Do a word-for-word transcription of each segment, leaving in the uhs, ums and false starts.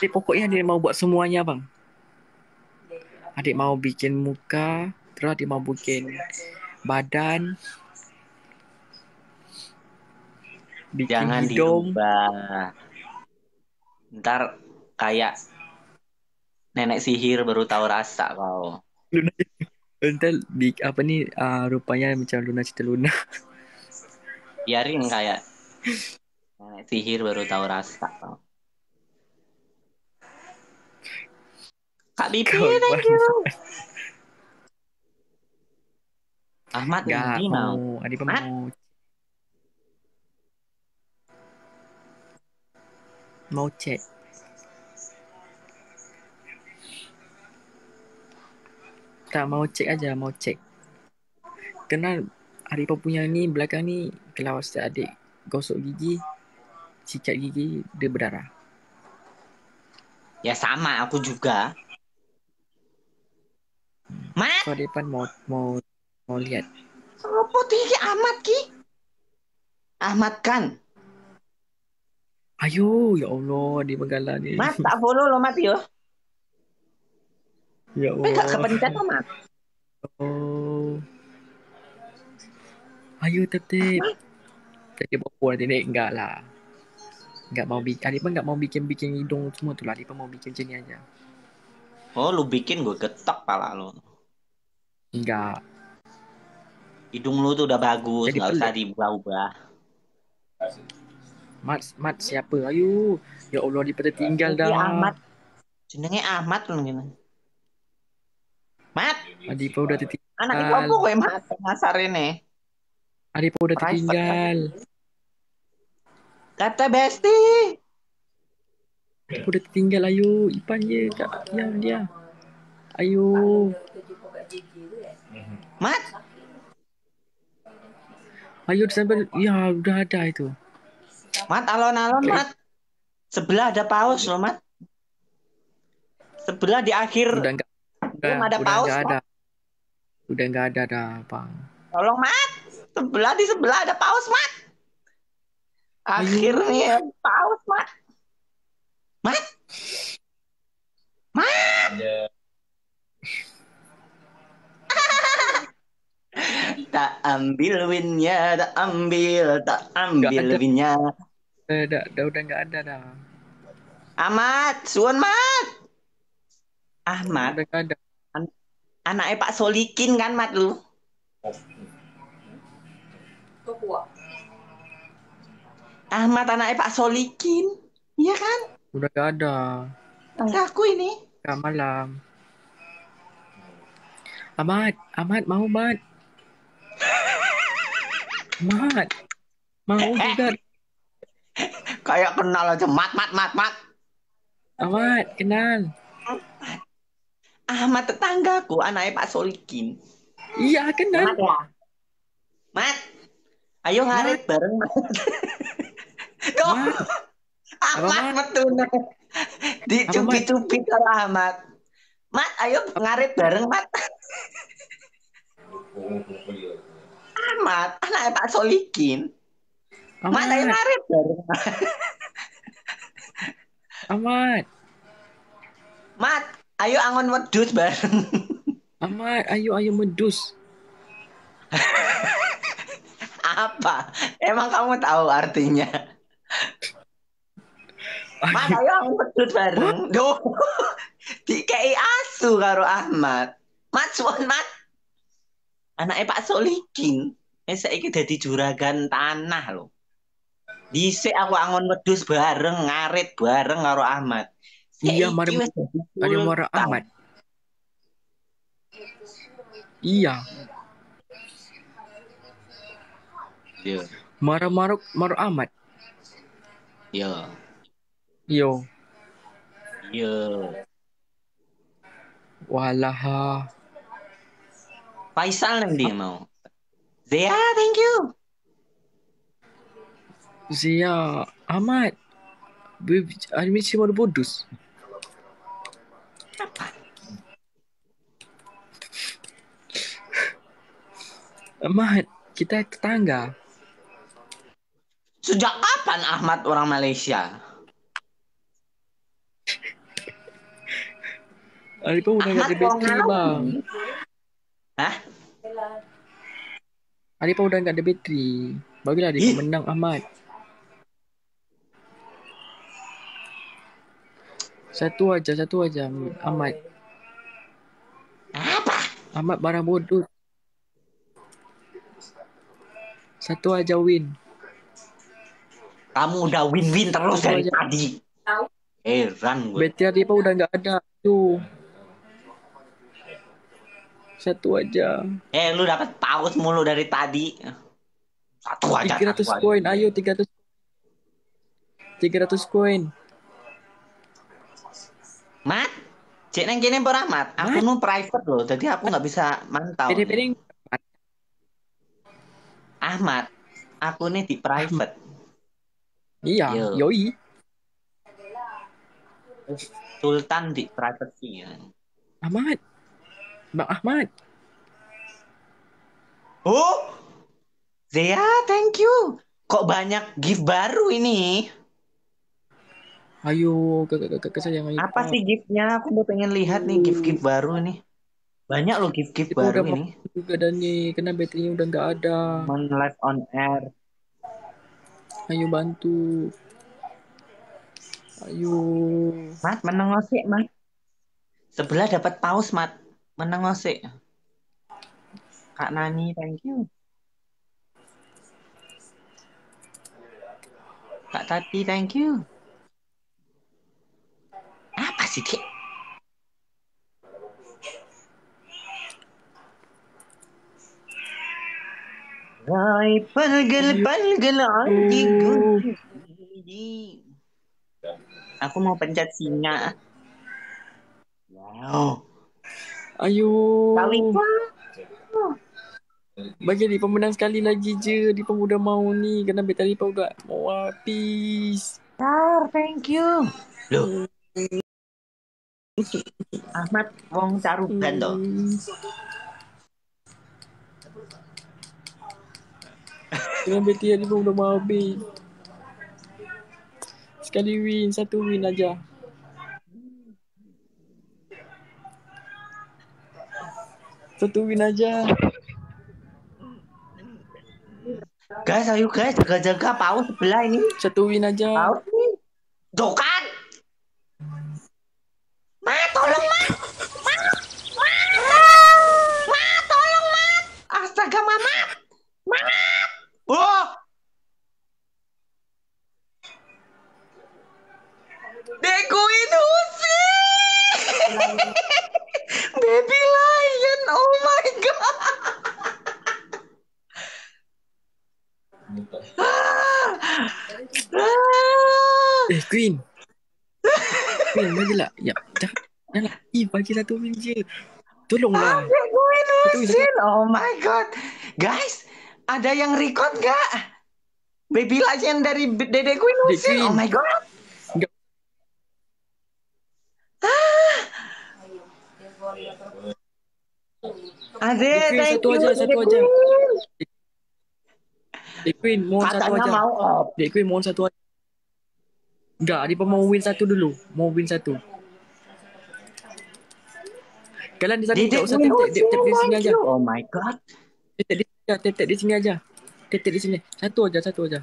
Adik pokoknya adik mau buat semuanya bang. Adik mau bikin muka, terus adik mau bikin badan, bikin Jangan hidung. dirubah. Ntar kayak nenek sihir baru tahu rasa kau. Luna, entar bik apa nih uh, rupanya macam Luna Cita Luna. Biarin kayak nenek sihir baru tahu rasa kau. Kak Bibi, Kau thank you. bang. Ahmad Gak ngendi mau, mau. adik pun Mat, mau mau cek. Tak mau cek aja, mau cek. Kenal adik pun punya ni belakang ni kalau setiap adik gosok gigi, sikat gigi dia berdarah. ya sama aku juga. Mat, So adik pun mau mau mau lihat. apa tinggi Ahmad ki? Ahmad kan. Ayo, ya Allah, di Benggala ni. Mat, tak follow lo Mat yo. Ya Tapi gak Allah. kepencet Mat. Oh. Ayo tetep. Ahmad. Jadi bobo nanti ni. Enggak lah. Enggak mau bikin. Adik pun enggak mau bikin-bikin hidung semua tu lah. Adik pun mau bikin macam ni aja. Oh, lu bikin gue getok pala lo. Enggak. Hidung lu tuh udah bagus, Jadi nggak usah pelik. diubah-ubah. Mat, Mat siapa? Ayo. Ya Allah, dia pada tinggal Jadi dah. Ahmad, jenenge Ahmad lo gitu. Mat, Adik pun udah anak ibu apa tertinggal. gue Mat? Ngasar ini. Adik pun udah Private kan. tertinggal. Kata Besti. Adik pun udah tertinggal. Ayo. Ipan je. Tak diam dia. Ayo. Mat, Ayo sampai. Ya, udah ada itu. Mat alon-alon Mat. Sebelah ada paus loh Mat. Sebelah di akhir Udah enggak. Udah, belum ada udah paus enggak ada. Mat. Udah enggak ada dah, Bang. Tolong Mat. Sebelah di sebelah ada paus Mat. Ayo. Akhirnya paus Mat. Mat. Mat. Tak ambil winnya, tak ambil, tak Enggak ambil ada. winnya. Eh, dah, dah, udah enggak ada dah. Ahmad, suun Mat. Udah Ahmad, enggak ada. an anaknya Pak Solikin kan Mat lu? Ahmad anaknya Pak Solikin, iya kan? Udah enggak ada. Tanggaku ini. Enggak malam. Ahmad, Ahmad mau, Mat. Ahmad, mau juga. Kayak kenal aja Mat, Mat, Mat, Mat. Ahmad, kenal. Ahmad tetanggaku, anaknya Pak Solikin. Iya, kenal. Mat ya? Mat, ayo ngarit Mat. bareng Mat. Tuh, Mat. Ahmad Mat? metu dicubit-cubit karo Ahmad. Mat, ayo ngarit bareng Mat. Ahmad, anaknya Pak Solikin. Ahmad. Mat, ayo ngarit bareng. Ahmad. Mat, ayo angon wedhus bareng. Ahmad, ayo, ayo medus. Apa? Emang kamu tahu artinya? Mat, Ayo. ayo angon wedhus bareng. Duh, dikei asu karo Ahmad. Mat, suwon Mat. Anaknya Pak Solikin. Eh, saiki dadi juragan tanah loh. Dhisik aku angon wedhus bareng, ngarit bareng karo Ahmad. Iya, Saiki mari wis dadi ada muara sultan. Ahmad. Iya. Yo. Mara Maruk Maru Ahmad. Yo. Yo. Yo. Walah. Faisal nang dia mau. Zia, thank you. Zia Ahmad. Admisi mau bodus. Apa? Ahmad, kita tetangga. Sejak kapan Ahmad orang Malaysia? Aripa udah nggak Ahmad ada mau bateri bang. ngawi. Hah? Aripa udah nggak ada bateri. Bagilah Aripa Ih, menang Ahmad. Satu aja, satu aja Ahmad. apa? Ahmad barang bodoh. Satu aja win. Kamu udah win-win terus Satu dari aja. tadi. Heran gue. Bateri Aripa udah nggak ada. Tuh. Satu aja. Eh, lu dapat paus mulu dari tadi. Satu aja, Tiga satu ratus aja. koin. Ayo tiga ratus. Tiga ratus koin. Mat, cek neng kene ora, Mat. Aku Mat. nu private loh, jadi aku nggak bisa mantau nih. Piring-piring. Ahmad, aku nih di private. Iya, Yo, yoi. Sultan di private sih. Ahmad. Bang Ahmad. Oh, Zea, thank you. Kok banyak gift baru ini? Ayo ke ke ke, ke sayang ayo. Apa sih giftnya? Aku mau pengen lihat nih gift-gift baru nih. Banyak loh gift-gift Kita baru udah mau ini. juga dan nih, karena baterainya udah nggak ada. On live on air. Ayo bantu. Ayo. Mat, menengosik, Mat. Sebelah dapat paus, Mat. Menengosik. Kak Nani, thank you. Kak Tati, thank you. Apa sih, Dek? Rai pelgel-pelgel anjing. Aku mau pencet singa. Wow. Ayo. Kawika. Bagi di pemenang sekali lagi je. Di pemuda mau ni. Kerana bateri pun udah mau habis. Star, thank you. Loh, Ahmad wong caruban toh. Hmm. Kerana bateri pun udah mau habis. Sekali win. Satu win aja. Satu win aja. Guys, ayo guys, jaga-jaga paus sebelah ini. Satu win aja. Paus nih. Dokan. Ma, tolong, Ma. Ma. Ma. Ma, tolong, Ma. Astaga, Mama. Ma. Oh. Deku Inusi. Baby lion. Oh my god. Eh, Queen. Queen, bagilah. Ya, jangan. Jangan. Ih, bagi satu win je. Tolonglah. Deku Satu win, satu Inusin. Oh my god. Guys, ada yang record gak? Baby lion dari Dedekku Inusin. Queen. Oh my god. Enggak. Ade, Queen, thank satu you. aja, satu Dek aja. Queen. Dek Queen, mohon satu Katanya aja. mau off. Dek Queen, mohon satu aja. Enggak, Adipa mau win satu dulu. Mau win satu. Kalian di sana Dedek enggak usah Queen tap-tap, tap-tap di sini thank aja. you. Oh my god. Tap-tap di sini aja, tap-tap di sini aja. Tap-tap di sini. Satu aja, satu aja.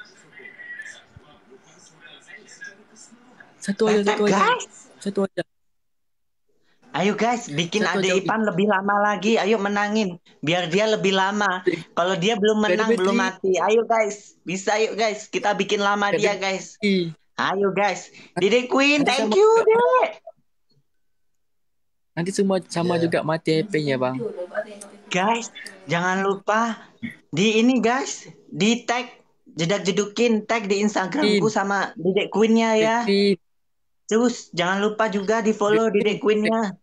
Satu aja, Tap-tap, satu aja. guys. Satu aja. Ayo guys, bikin Satu Ade aja, Ipan lebih lama lagi. Ayo menangin. Biar dia lebih lama. Dek, Kalau dia belum Gak ada menang, belum bateri. mati. Ayo guys. Bisa yuk guys. Kita bikin lama Gak ada dia guys. bateri. Ayo guys. Dedek Queen, Nanti thank sama you, Dek. Nanti semua sama juga mati H P-nya, Bang. Guys, jangan lupa di ini guys, di tag jedak jedukin tag di Instagramku Queen, sama Dedek Queen-nya ya. Queen, Terus jangan lupa juga di follow Dedek Queen-nya.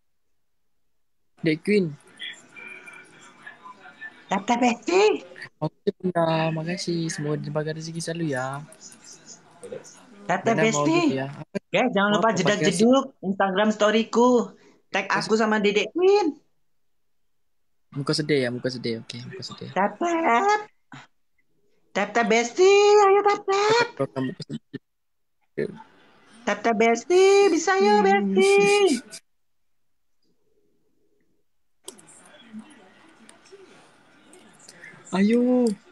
Dek Queen. Tap tap Besti. Oke, Bunda. Makasih. Semoga dibagi rezeki selalu ya. Tap tap Bunda mau Besti. gitu ya. Apa? Guys, jangan lupa Apa jedak bagasi? jeduk Instagram storyku. Tag aku sama Dedek Queen. Muka sedih ya, muka sedih. Oke, muka sedih. Tap tap. Tap tap Besti, ayo tap tap. Program muka sedih. Tap tap Besti, bisa ya Besti. Ayo.